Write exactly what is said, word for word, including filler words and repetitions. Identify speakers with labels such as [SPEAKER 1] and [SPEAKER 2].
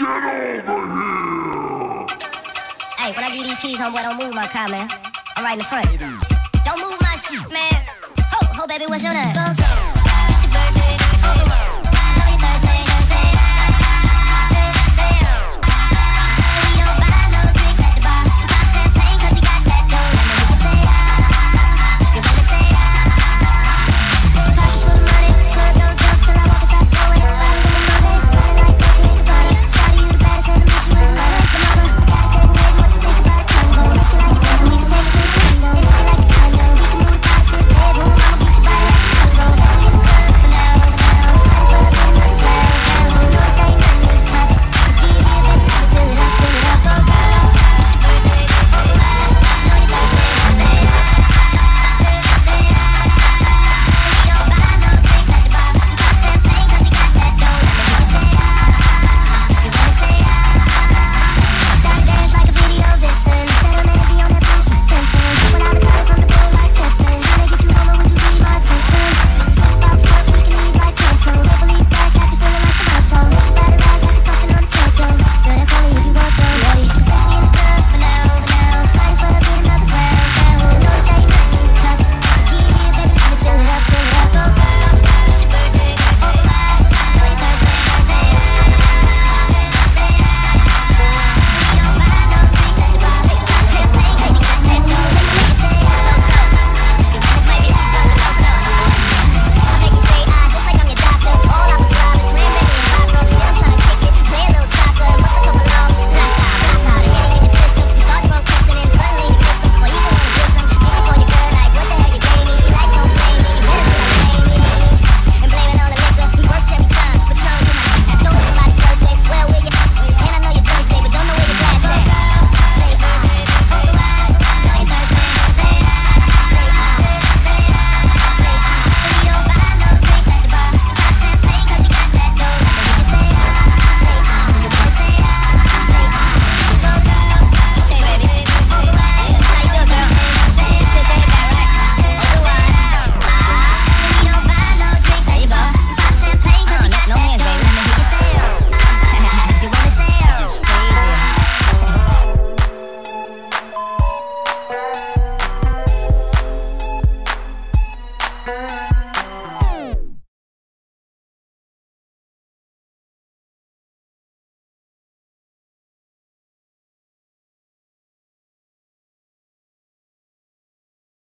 [SPEAKER 1] Get over here!
[SPEAKER 2] Hey, when I give these keys, homeboy, don't move my car, man. I'm right in the front. Don't move my shit, man. Ho, ho, baby, what's your name? Go, go.